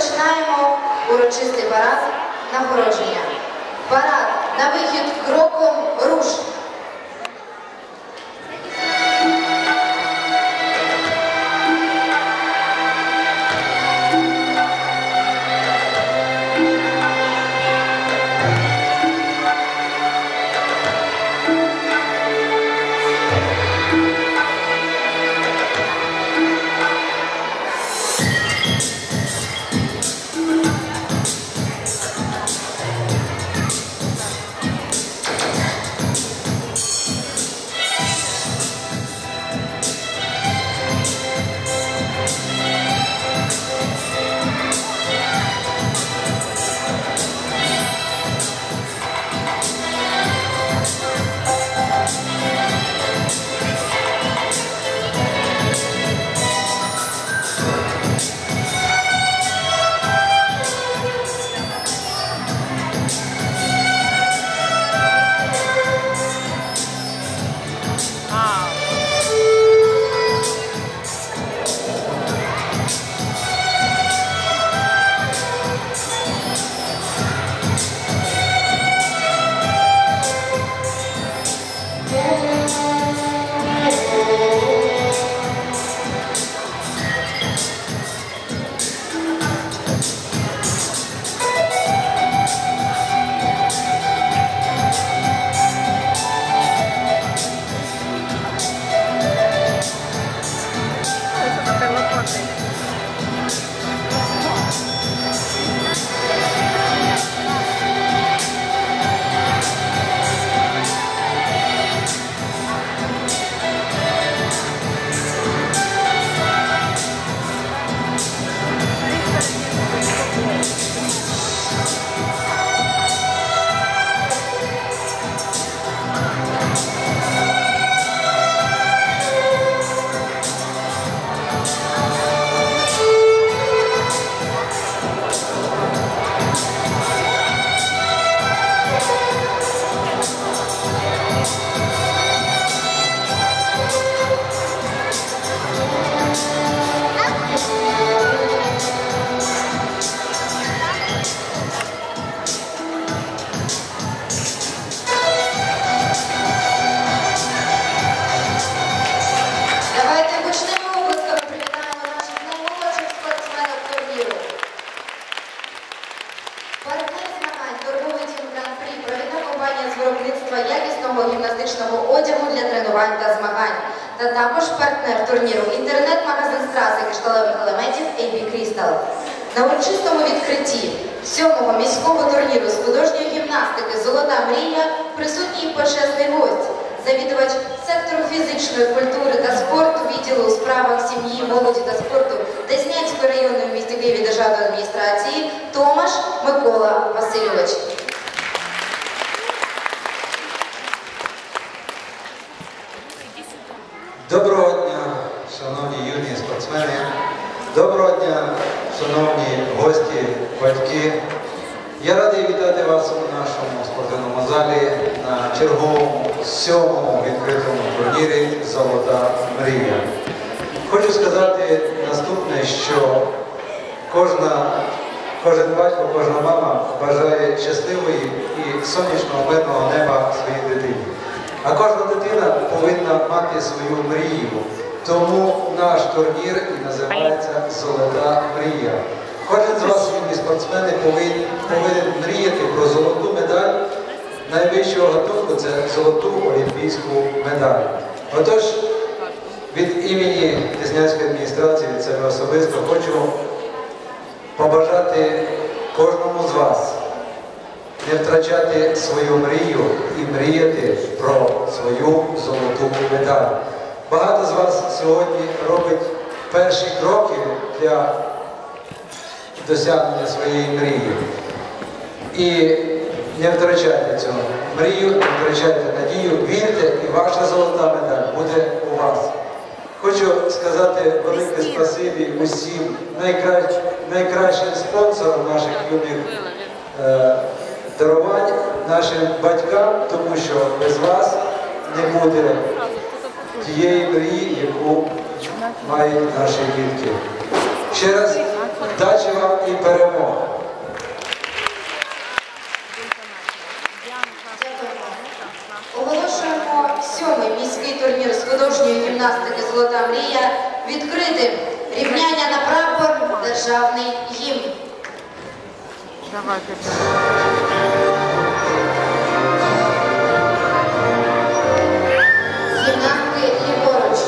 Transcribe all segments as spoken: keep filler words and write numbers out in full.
розпочинаємо урочистий парад нагородження. Парад на вихід кроком руш. Гімнастичного одягу для тренувань та змагань. Та також партнер турніру інтернет-магазин страз і кришталевих елементів ей бі Crystal. На урочистому відкритті сьомого міського турніру з художньої гімнастики «Золота мрія» присутній почесний гость, завідувач сектору фізичної культури та спорту відділу у справах сім'ї, молоді та спорту Деснянської районної в місті Києві державної адміністрації Томаш Микола Васильович. Доброго дня, шановні юні спортсмени. Доброго дня, шановні гості, батьки. Я радий вітати вас у нашому спортивному залі на черговому сьомому відкритому турнірі «Золота мрія». Хочу сказати наступне, що кожна, кожен батько, кожна мама бажає щасливої і сонячного мирного неба своїй дитині. А кожна дитина повинна мати свою мрію. Тому наш турнір і називається «Золота мрія». Кожен з вас, юні спортсмени, повинен, повинен мріяти про золоту медаль найвищого гатунку – це золоту олімпійську медаль. Отож, від імені Деснянської адміністрації, від себе особисто, хочу побажати кожному з вас не втрачати свою мрію і мріяти про свою золоту медаль. Багато з вас сьогодні робить перші кроки для досягнення своєї мрії. І не втрачайте цього мрію, не втрачайте надію, вірте, і ваша золота медаль буде у вас. Хочу сказати велике спасибі усім найкра... найкращим спонсорам наших юних е... дарувань, нашим батькам, тому що без вас не буде тієї мрії, яку мають наші дітки. Ще раз вдачі вам і перемог. Оголошуємо сьомий міський турнір з художньої гімнастики «Золота мрія» відкритим. Рівняння на прапор, державний гімн. Гімнастки ліворуч.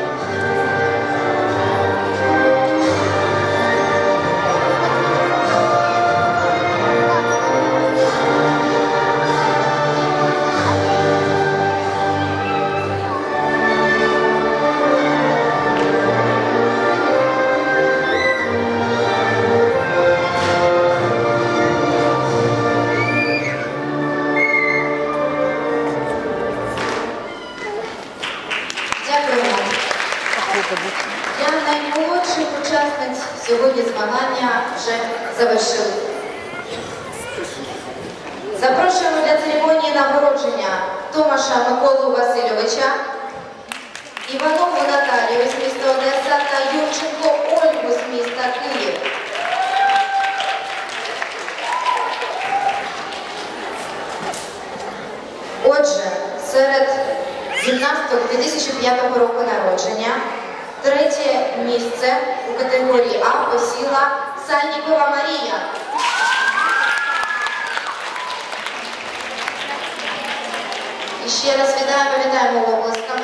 Я наймолодших учасниць сьогодні змагання вже завершили. Запрошуємо для церемонії нагородження Томаша Миколу Васильовича, Іванову Наталію з міста Одеса та Юрченко Ольгу з міста Київ. Отже, серед гімнасток дві тисячі п'ятого року народження третє місце у категорії А посіла Сальнікова Марія. І ще раз вітаємо, вітаємо оплесками.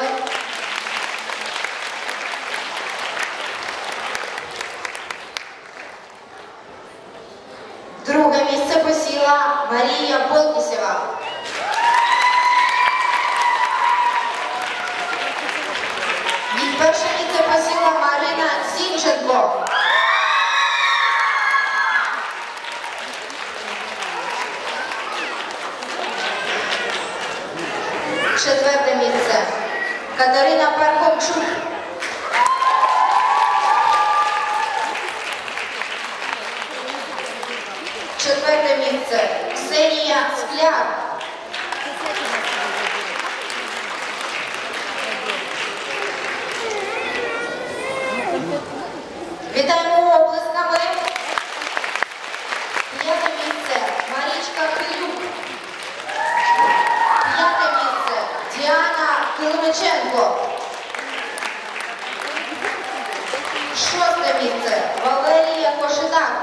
Друге місце посіла Марія Болкісєва. І перше місце посіла Марина Зінченко. Четверте місце Катерина Пархомчук. Четверте місце Ксенія Скляр. Вітаємо оплесками. П'яте місце Марічка Хилюк. П'яте місце Діана Килимиченко. Шосте місце Валерія Кошетак.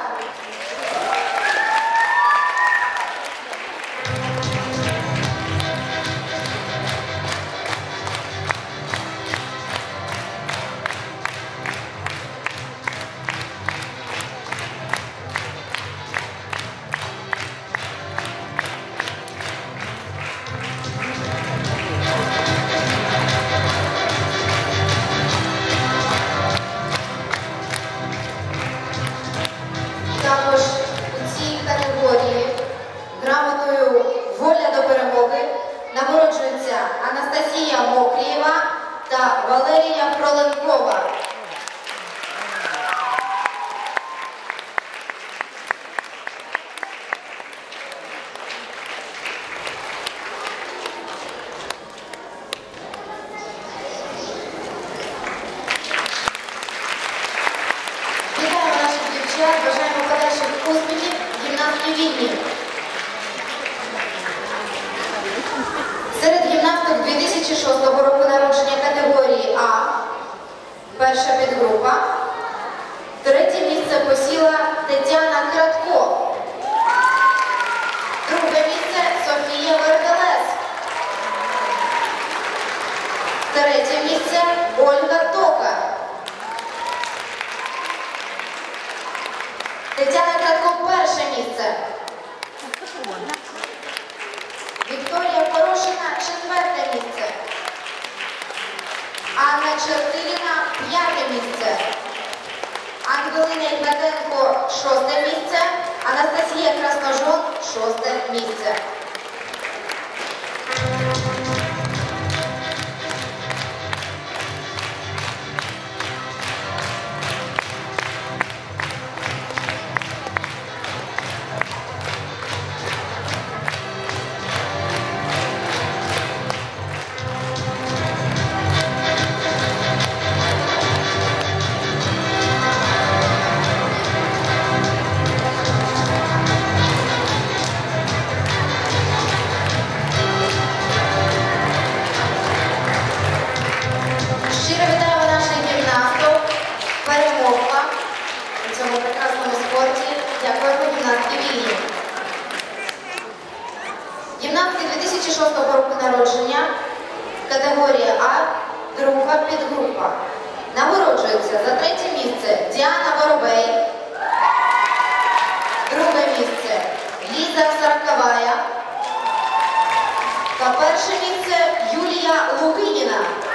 Також у цій категорії грамотою «Воля до перемоги» нагороджуються Анастасія Мокрієва та Валерія Фроленкова. Вітаємо наших дівчат, бажаємо подальших успіхів, гімнастки вільні. Серед гімнасток дві тисячі шостого року народження категорії А, перша підгрупа, третє місце посіла Тетяна Кратко. Друге місце Софія Верделес. Третє місце Ольга Токар. Тетяна Кратко перше місце. Вікторія Порошина четверте місце. Анна Чертиліна п'яте місце. Ангелина Ігнатенко шосте місце. Анастасія Красножон шосте місце. Категорія А, друга підгрупа. Нагороджується за третє місце Діана Воробей, друге місце Ліза Сороковая та перше місце Юлія Лугиніна.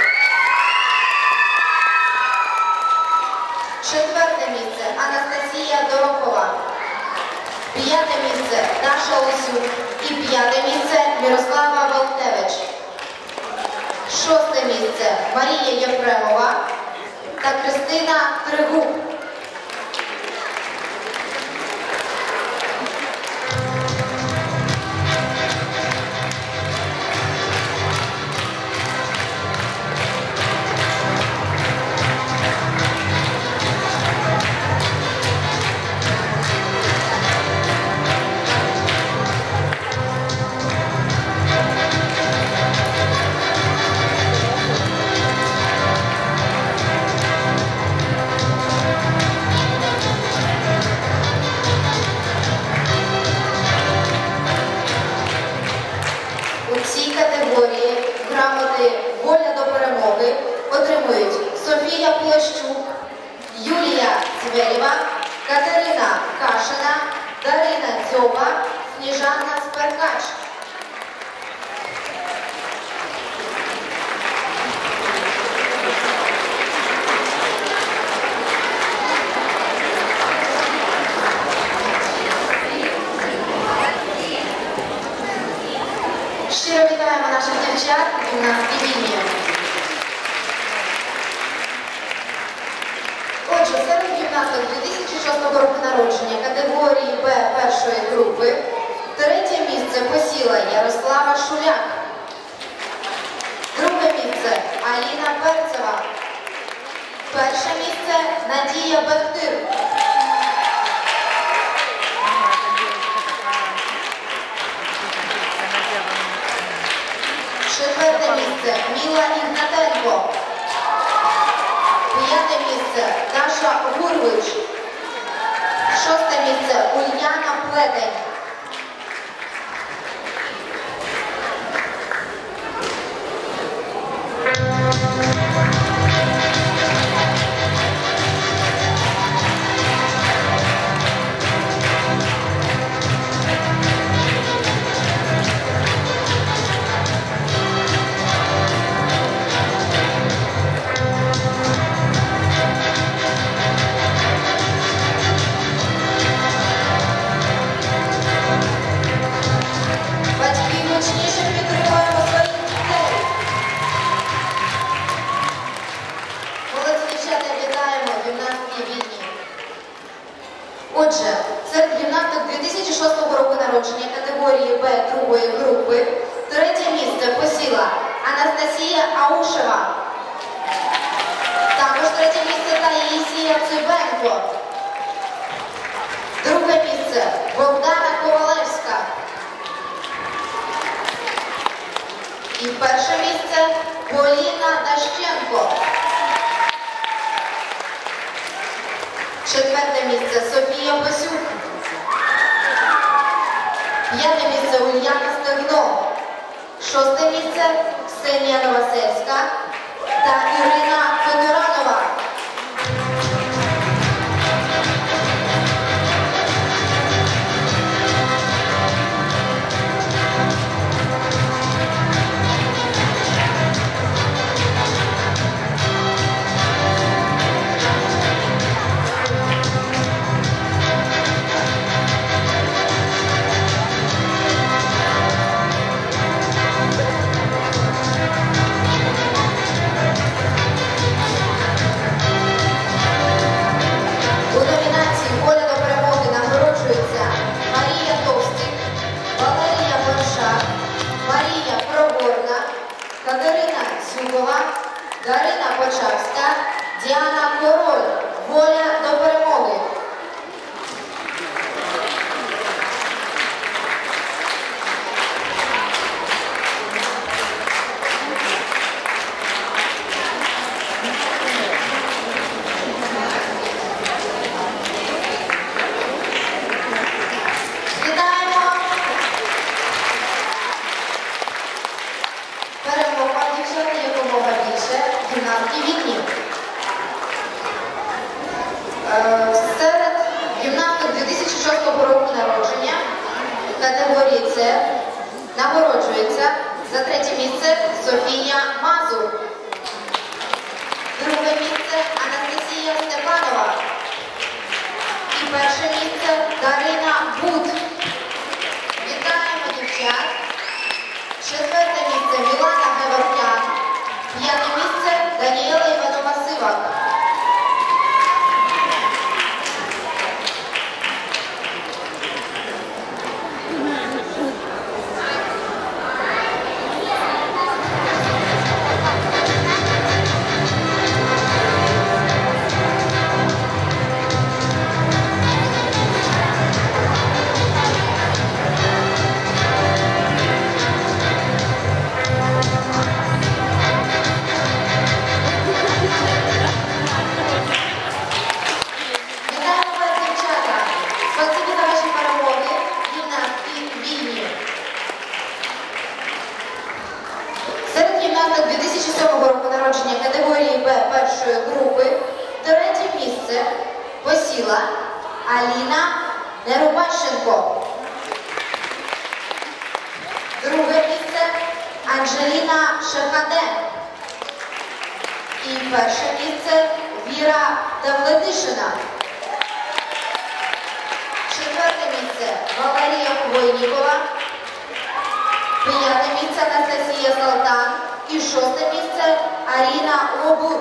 Четверте місце Анастасія Дорохова. П'яте місце Даша Лисюк і п'яте місце Мирослава Волтевич. Шосте місце Марія Єфремова та Кристина Тригуб. Грамоти «Воля до перемоги» отримують Софія Плещук, Юлія Цвєрєва, Катерина Кашина, Дарина Дзьоба, Сніжана Сперкач. Щиро вітаємо наших дівчат на Стівіні. Отже, серед гімнасток дві тисячі шостого року народження категорії Б першої групи третє місце посіла Ярослава Шуляк. Друге місце Аліна Перцева. Перше місце Надія Бехтир. Четверте місце Міла Ігнатенко. П'яте місце Даша Гурвич. Шосте місце Ульяна Плетень. Отже, серед гімнасток дві тисячі шостого року народження категорії Б другої групи третє місце посіла Анастасія Аушева. Також третє місце Таїсія Цибенко. Друге місце Богдана Ковалевська. І перше місце Поліна Дащенко. Четверте місце Софія Босюк. П'яте місце Ульяна Стегно. Шосте місце Ксенія Новосельська та Ірина Федоранова. борються за третє місце Софія Мазур. Друге місце Анастасія Степанова. І перше місце Дарина Буд. Вітаємо дівчат. Четверте місце Мілана Геворкян. П'яте місце Даніела Іванова-Сивак. дві тисячі сьомого року народження категорії Б першої групи третє місце посіла Аліна Нерубащенко. Друге місце Анжеліна Шахаде. І перше місце Віра Давлетишина. Четверте місце Валерія Хвойнікова. П'яте місце Анастасія Салтан. І шосте місце Аріна Лобур.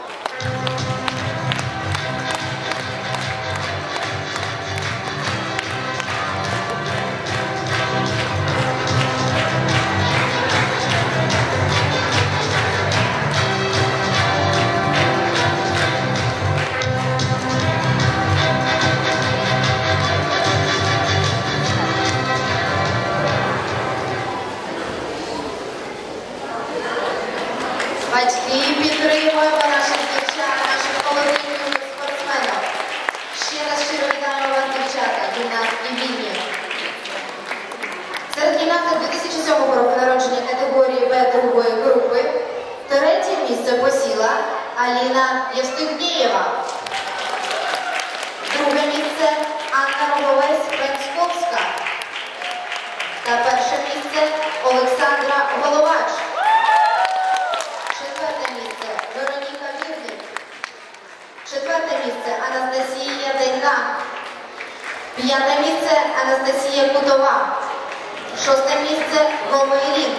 Батьки підтримуємо наших дівчат, наших молодих спортсменів. Ще раз щиро вітаємо вас, дівчата, гімнастки вільні. Серед гімнасток дві тисячі сьомого року народження категорії Б другої групи третє місце посіла Аліна Євстигнєєва. Друге місце Анна Роговець-Пенськовська. Та перше місце Олександра Головач. Вероніка Вірник. Четверте місце Анастасія Денька. П'яте місце Анастасія Кутова. Шосте місце Гомелін.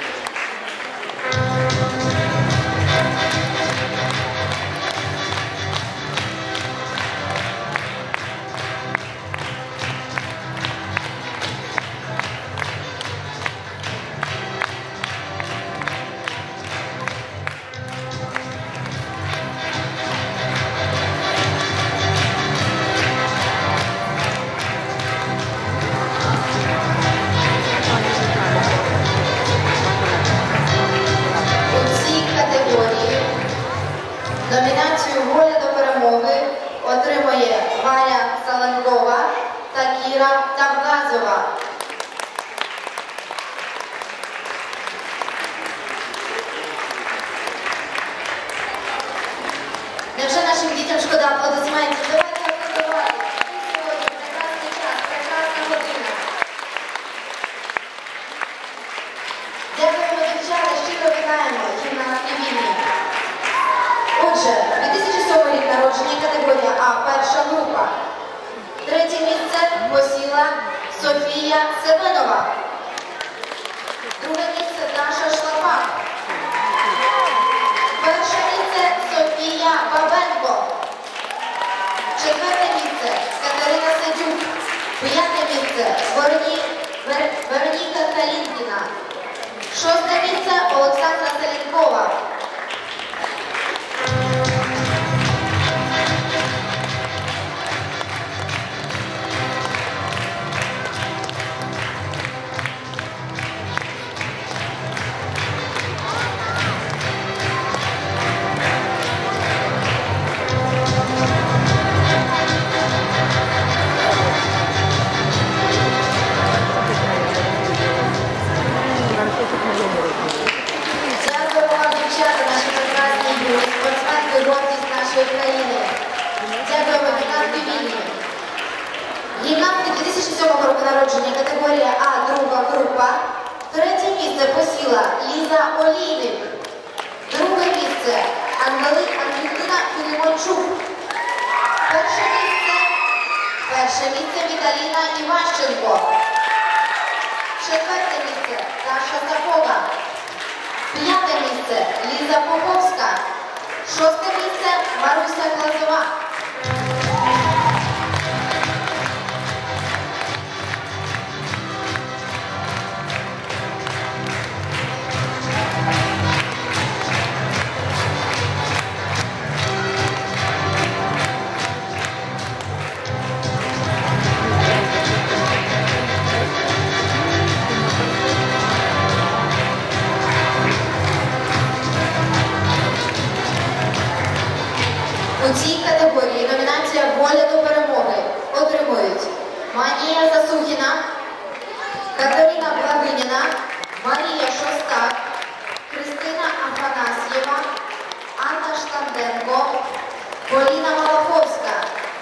Номінацію «Воля до перемоги» отримує Валя Саленкова та Кіра Тавгазова. Невже нашим дітям шкода аплодисментів? Давайте аплодувати. Сьогодні прекрасний час, прекрасна година. Дякуємо, дівчата, щиро вітаємо гімнастки вільні. Отже, дві тисячі сьомий рік народження категорія А, перша група. Третє місце посіла Софія Семенова. Друге місце Даша Шлапак. Перше місце Софія Бабенко. Четверте місце Катерина Сидюк. П'яте місце Вероні... Вер... Вероніка Калінкіна. Шосте місце Олександра Селенкова. Дякую вам, Перше місце Віталіна Іващенко. Четверте місце Даша Сапога. П'яте місце Ліза Поповська. Шосте місце Маруся Глазова. У цій категорії номінація «Воля до перемоги» отримують Манія Засухіна, Катерина Благиніна, Марія Шостак, Христина Афанасьєва, Анна Штанденко, Поліна Малаховська.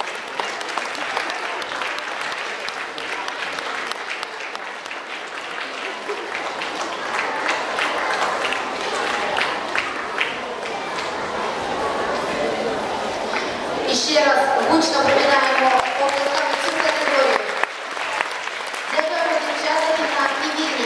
І ще раз гучно привітаємо оплесками цю категорію. Дякуємо дівчатам на активізмі.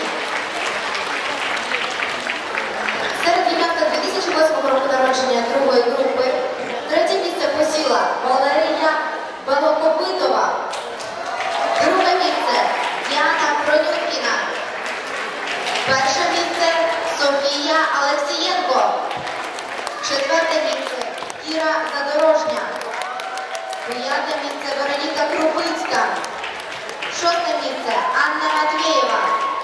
Серед дівчаток дві тисячі восьмого року народження другої групи третє місце посіла Валерія Белокопитова. Друге місце Діана Пронюткіна. Перше місце Софія Алексієнко. Четверте місце Іра Задорожня. П'яте місце Вероніка Крупицька. Шосте місце Анна Матвєєва.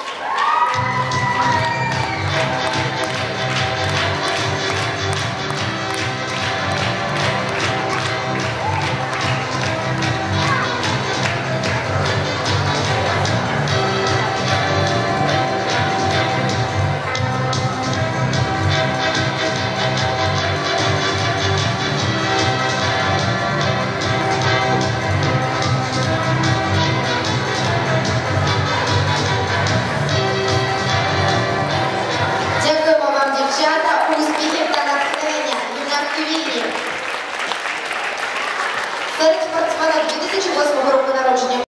Дівчата, успіхів та натхнення, юнацькі вільні. Серед спортсменів дві тисячі восьмого року народження